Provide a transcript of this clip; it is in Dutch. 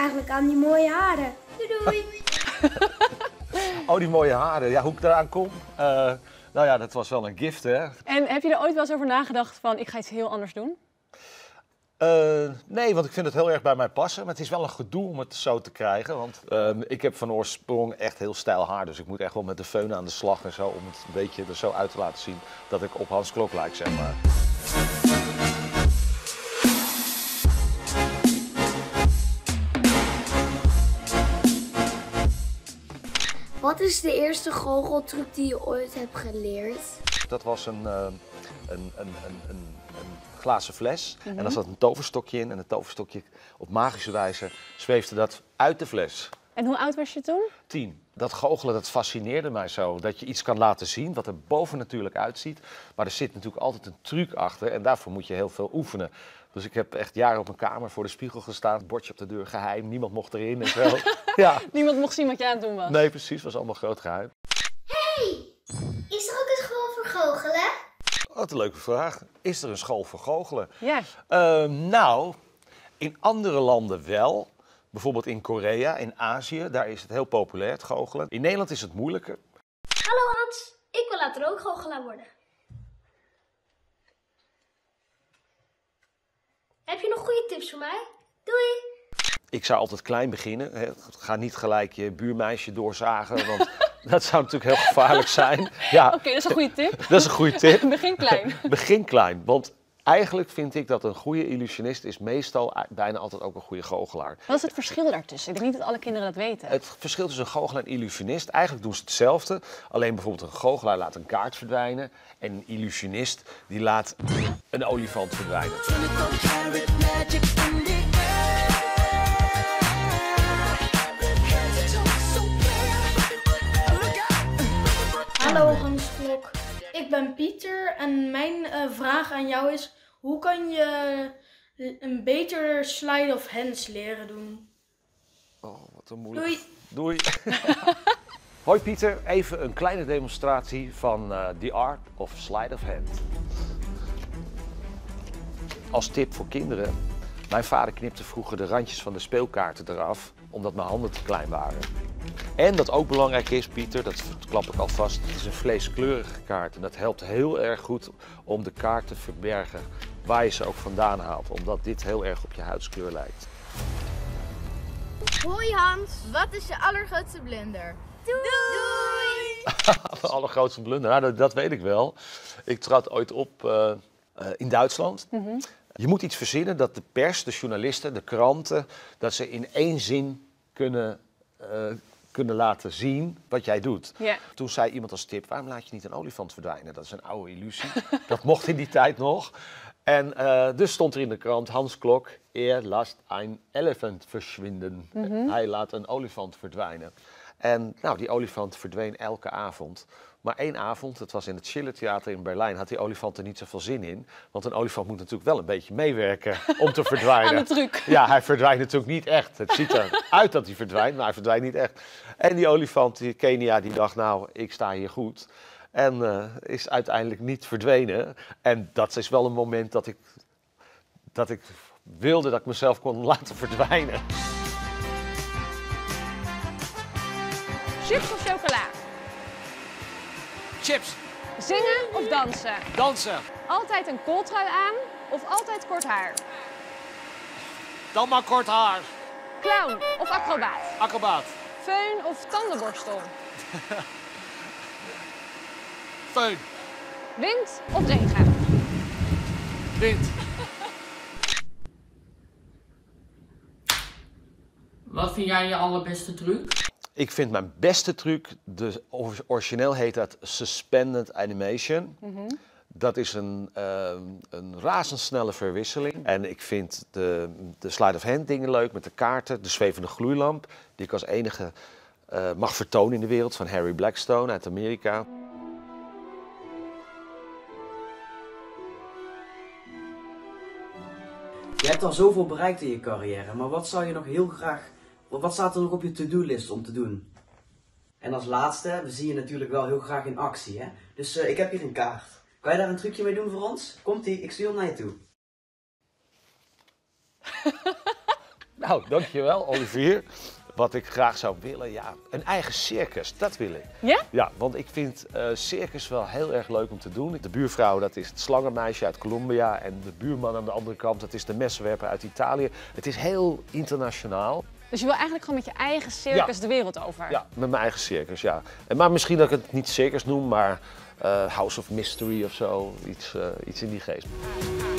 eigenlijk aan die mooie haren. Doei doei. Oh, die mooie haren. Ja, hoe ik eraan kom? Nou ja, dat was wel een gift, hè? En heb je er ooit wel eens over nagedacht van, ik ga iets heel anders doen? Nee, want ik vind het heel erg bij mij passen. Maar het is wel een gedoe om het zo te krijgen. Want ik heb van oorsprong echt heel stijl haar. Dus ik moet echt wel met de föhn aan de slag en zo. Om het een beetje er zo uit te laten zien dat ik op Hans Klok lijk, zeg maar. Wat is de eerste goocheltruc die je ooit hebt geleerd? Dat was een glazen fles. En daar zat een toverstokje in. En het toverstokje, op magische wijze, zweefde dat uit de fles. En hoe oud was je toen? 10. Dat goochelen, dat fascineerde mij zo. Dat je iets kan laten zien wat er bovennatuurlijk uitziet. Maar er zit natuurlijk altijd een truc achter. En daarvoor moet je heel veel oefenen. Dus ik heb echt jaren op mijn kamer voor de spiegel gestaan. Bordje op de deur, geheim. Niemand mocht erin en zo. Ja. Niemand mocht zien wat jij aan het doen was? Nee, precies. was allemaal groot geheim. Hey, is er ook een school voor goochelen? Wat een leuke vraag. Is er een school voor goochelen? Ja. Nou, in andere landen wel. Bijvoorbeeld in Korea, in Azië, daar is het heel populair, het goochelen. In Nederland is het moeilijker. Hallo Hans, ik wil later ook goochelaar worden. Heb je nog goede tips voor mij? Doei! Ik zou altijd klein beginnen. Hè. Ga niet gelijk je buurmeisje doorzagen, want dat zou natuurlijk heel gevaarlijk zijn. Ja, Oké, dat is een goede tip. dat is een goede tip. Begin klein. Begin klein, want eigenlijk vind ik dat een goede illusionist is meestal bijna altijd ook een goede goochelaar. Wat is het verschil daartussen? Ik denk niet dat alle kinderen dat weten. Het verschil tussen een goochelaar en een illusionist, eigenlijk doen ze hetzelfde. Alleen bijvoorbeeld een goochelaar laat een kaart verdwijnen en een illusionist die laat een olifant verdwijnen. Hallo Hans Klok, ik ben Pieter en mijn vraag aan jou is: hoe kan je een beter slide of hands leren doen? Oh, wat een moeilijk. Doei! Doei. Hoi Pieter, even een kleine demonstratie van The Art of Sleight of Hand. Als tip voor kinderen, mijn vader knipte vroeger de randjes van de speelkaarten eraf, omdat mijn handen te klein waren. En wat ook belangrijk is, Pieter, dat klap ik alvast, het is een vleeskleurige kaart. En dat helpt heel erg goed om de kaart te verbergen, waar je ze ook vandaan haalt. Omdat dit heel erg op je huidskleur lijkt. Hoi Hans, wat is je allergrootste blunder? Doei! De allergrootste blunder, nou, dat weet ik wel. Ik trad ooit op in Duitsland. Je moet iets verzinnen dat de pers, de journalisten, de kranten, dat ze in één zin kunnen laten zien wat jij doet. Ja. Toen zei iemand als tip, waarom laat je niet een olifant verdwijnen? Dat is een oude illusie. Dat mocht in die tijd nog. En dus stond er in de krant, Hans Klok, laat een elefant verschwinden. Hij laat een olifant verdwijnen. En nou, die olifant verdween elke avond. Maar één avond, het was in het Schillertheater in Berlijn, had die olifant er niet zoveel zin in. Want een olifant moet natuurlijk wel een beetje meewerken om te verdwijnen. Aan de truc. Ja, hij verdwijnt natuurlijk niet echt. Het ziet eruit dat hij verdwijnt, maar hij verdwijnt niet echt. En die olifant, die Kenia, die dacht, nou, ik sta hier goed. En is uiteindelijk niet verdwenen. En dat is wel een moment dat ik wilde dat ik mezelf kon laten verdwijnen. Chips of chocola? Chips. Zingen of dansen? Dansen. Altijd een kooltrui aan of altijd kort haar? Dan maar kort haar. Clown of acrobaat? Acrobaat. Föhn of tandenborstel? Föhn. Wind of regen? Wind. Wat vind jij je allerbeste truc? Ik vind mijn beste truc, origineel heet dat suspended animation. Dat is een razendsnelle verwisseling. En ik vind de sleight of hand dingen leuk met de kaarten, de zwevende gloeilamp, die ik als enige mag vertonen in de wereld, van Harry Blackstone uit Amerika. Je hebt al zoveel bereikt in je carrière, maar wat zou je nog heel graag, wat staat er nog op je to-do-list om te doen? En als laatste, we zien je natuurlijk wel heel graag in actie, hè? Dus ik heb hier een kaart. Kan je daar een trucje mee doen voor ons? Komt-ie, ik stuur hem naar je toe. Nou, dankjewel Olivier. Wat ik graag zou willen, ja, een eigen circus, dat wil ik. Ja? Ja, want ik vind circus wel heel erg leuk om te doen. De buurvrouw, dat is het slangenmeisje uit Colombia. En de buurman aan de andere kant, dat is de messenwerper uit Italië. Het is heel internationaal. Dus je wil eigenlijk gewoon met je eigen circus de wereld over? Ja, met mijn eigen circus, ja. Maar misschien dat ik het niet circus noem, maar House of Mystery of zo. Iets in die geest.